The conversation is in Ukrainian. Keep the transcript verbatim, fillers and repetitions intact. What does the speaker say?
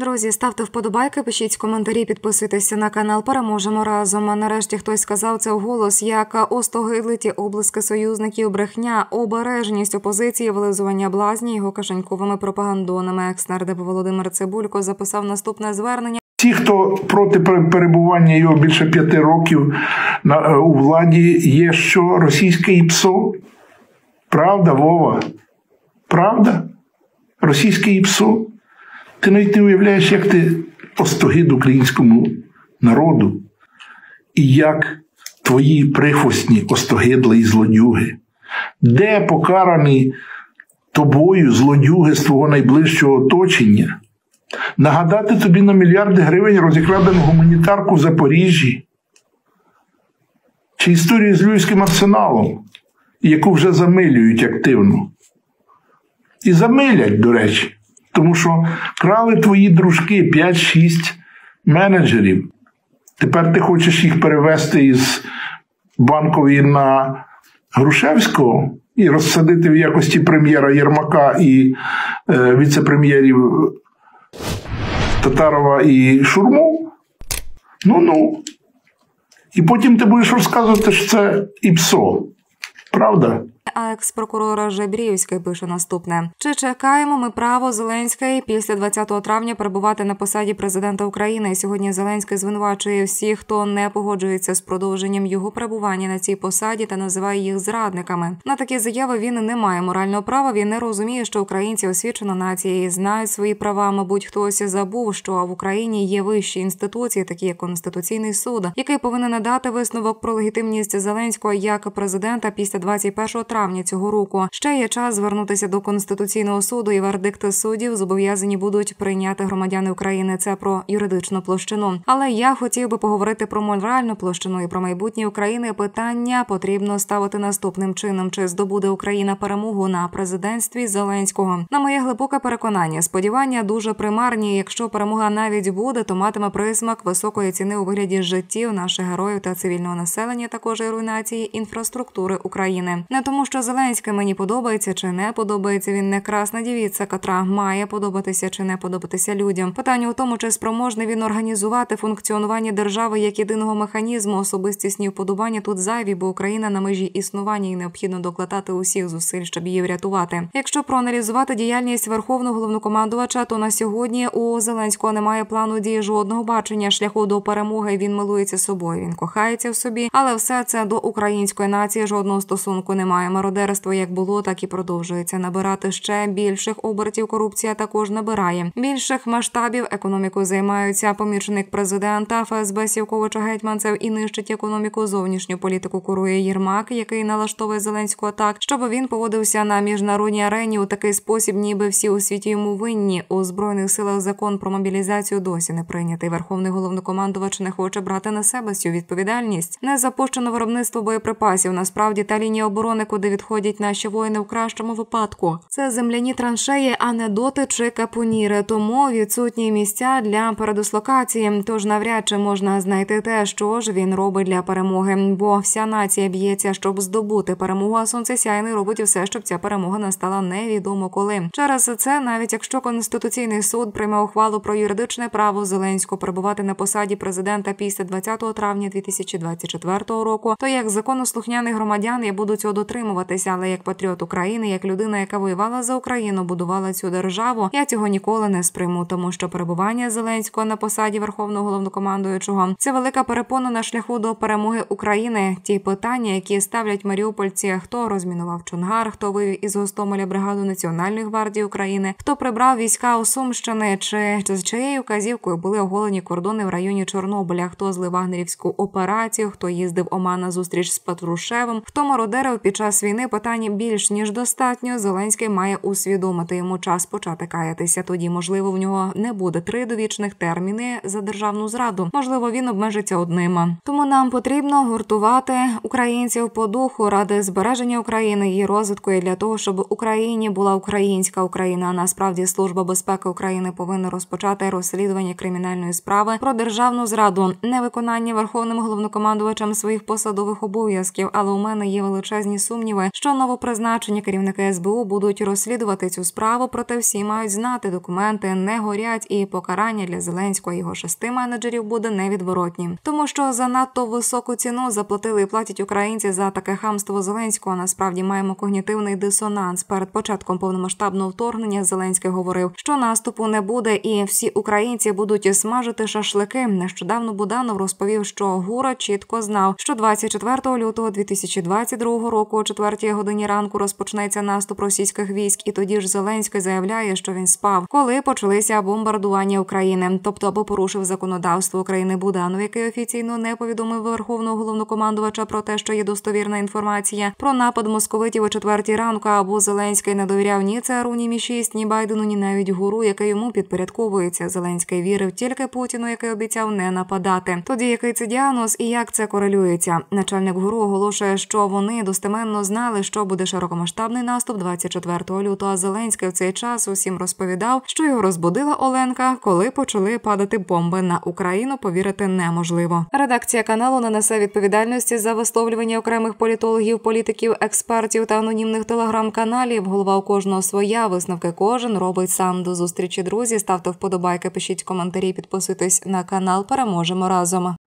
Друзі, ставте вподобайки, пишіть коментарі, підписуйтеся на канал. Переможемо разом. Нарешті хтось сказав це вголос, як остогидли ті облиски союзників, брехня, обережність опозиції, вилизування блазні його кишеньковими пропагандонами. Екс-нардеп Володимир Цибулько записав наступне звернення. Ті, хто проти перебування його більше п'яти років на, у владі, є що? Російське ІПСО? Правда, Вова? Правда? Російське ІПСО? Ти навіть не уявляєш, як ти остогид українському народу і як твої прихвостні остогидли і злодюги. Де покарані тобою злодюги з твого найближчого оточення? Нагадати тобі на мільярди гривень розікрадену гуманітарку в Запоріжжі? Чи історію з Львівським арсеналом, яку вже замилюють активно? І замилять, до речі. Тому що крали твої дружки п'ять-шість менеджерів. Тепер ти хочеш їх перевести із Банкової на Грушевського і розсадити в якості прем'єра Єрмака і е, віце-прем'єрів Татарова і Шурму? Ну-ну. І потім ти будеш розказувати, що це ІПСО. Правда? А екс-прокурор Жебрівський пише наступне. Чи чекаємо ми право Зеленської після двадцятого травня перебувати на посаді президента України? Сьогодні Зеленський звинувачує всіх, хто не погоджується з продовженням його перебування на цій посаді та називає їх зрадниками. На такі заяви він не має морального права, він не розуміє, що українці освічена нація і знають свої права. Мабуть, хтось забув, що в Україні є вищі інституції, такі як Конституційний суд, який повинен надати висновок про легітимність Зеленського як президента після двадцять першого травня цього року. Ще є час звернутися до Конституційного суду, і вердикти суддів зобов'язані будуть прийняти громадяни України. Це про юридичну площину. Але я хотів би поговорити про моральну площину і про майбутнє України. Питання потрібно ставити наступним чином. Чи здобуде Україна перемогу на президентстві Зеленського? На моє глибоке переконання, сподівання дуже примарні. Якщо перемога навіть буде, то матиме присмак високої ціни у вигляді життів наших героїв та цивільного населення, також і руйнації інфраструктури України. Не тому, що Зеленський мені подобається чи не подобається, він не красна дівіця, котра має подобатися чи не подобатися людям. Питання у тому, чи спроможний він організувати функціонування держави як єдиного механізму. Особистісні вподобання тут зайві, бо Україна на межі існування і необхідно докладати усіх зусиль, щоб її врятувати. Якщо проаналізувати діяльність Верховного Головнокомандувача, то на сьогодні у Зеленського немає плану дії, жодного бачення шляху до перемоги. Він милується собою, він кохається в собі, але все це до української нації жодного стосунку немає. Мародерство як було, так і продовжується. Набирати ще більших обертів корупція також набирає. Більших масштабів економікою займаються помічник президента ФСБ Сівковича-Гетьманцев і нищить економіку. Зовнішню політику курує Єрмак, який налаштовує Зеленського так, щоб він поводився на міжнародній арені у такий спосіб, ніби всі у світі йому винні. У Збройних силах закон про мобілізацію досі не прийнятий. Верховний Головнокомандувач не хоче брати на себе цю відповідальність. Не запущено виробництво боєприпасів. Насправді та лінія оборони, куди відходять наші воїни в кращому випадку. Це земляні траншеї, а не доти чи капоніри. Тому відсутні місця для передислокації. Тож навряд чи можна знайти те, що ж він робить для перемоги. Бо вся нація б'ється, щоб здобути перемогу, а сонцесяйний робить все, щоб ця перемога настала невідомо коли. Через це, навіть якщо Конституційний суд прийме ухвалу про юридичне право Зеленського перебувати на посаді президента після двадцятого травня дві тисячі двадцять четвертого року, то як законослухняний громадян я буду цього дотримуватися, але як патріот України, як людина, яка воювала за Україну, будувала цю державу, я цього ніколи не сприйму, тому що перебування Зеленського на посаді Верховного Головнокомандуючого – це велика перепона на шляху до перемоги України. Ті питання, які ставлять маріупольці, хто розмінував Чонгар, хто вивів із Гостомеля бригаду Національної гвардії України, хто прибрав війська у Сумщини, чи з чиєю вказівкою були оголені кордони в районі Чорнобиля, хто злив вагнерівську операцію, хто їздив Оман на зустріч з Патрушевим, хто мародерив під час війни, питань більш ніж достатньо. Зеленський має усвідомити, йому час почати каятися. Тоді, можливо, в нього не буде три довічних терміни за державну зраду. Можливо, він обмежиться одним. Тому нам потрібно гуртувати українців по духу ради збереження України, її розвитку і для того, щоб Україні була українська Україна. А насправді Служба безпеки України повинна розпочати розслідування кримінальної справи про державну зраду, невиконання Верховним Головнокомандувачем своїх посадових обов'язків. Але у мене є величезні сумніви, сумніви, що новопризначені керівники ес бе у будуть розслідувати цю справу, проте всі мають знати, документи не горять і покарання для Зеленського і його шести менеджерів буде невідворотнім. Тому що занадто високу ціну заплатили і платять українці за таке хамство Зеленського. Насправді маємо когнітивний дисонанс. Перед початком повномасштабного вторгнення Зеленський говорив, що наступу не буде і всі українці будуть смажити шашлики. Нещодавно Буданов розповів, що ГУРа чітко знав, що двадцять четвертого лютого дві тисячі двадцять другого року о четвертій годині ранку розпочнеться наступ російських військ, і тоді ж Зеленський заявляє, що він спав, коли почалися бомбардування України, тобто або порушив законодавство України. Буданов, який офіційно не повідомив Верховного головнокомандувача про те, що є достовірна інформація про напад московитів о четвертій ранку, або Зеленський не довіряв ні ЦРУ, ні Мі шість, ні Байдену, ні навіть ГУРу, який йому підпорядковується. Зеленський вірив тільки Путіну, який обіцяв не нападати. Тоді який це діагноз і як це корелюється? Начальник ГУРу оголошує, що вони достеменно знали, що буде широкомасштабний наступ двадцять четвертого лютого, а Зеленський в цей час усім розповідав, що його розбудила Оленка, коли почали падати бомби на Україну, повірити неможливо. Редакція каналу не несе відповідальності за висловлювання окремих політологів, політиків, експертів та анонімних телеграм-каналів. Голова у кожного своя, висновки кожен робить сам. До зустрічі, друзі. Ставте вподобайки, пишіть коментарі, підписуйтесь на канал. Переможемо разом.